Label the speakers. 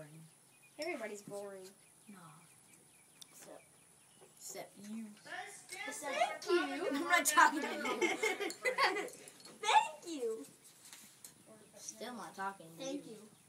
Speaker 1: boring.
Speaker 2: Everybody's boring.
Speaker 1: No. Except you.
Speaker 2: Thank you.
Speaker 1: I'm not talking to you.
Speaker 2: Thank you.
Speaker 1: Still not talking to you.
Speaker 2: Thank you.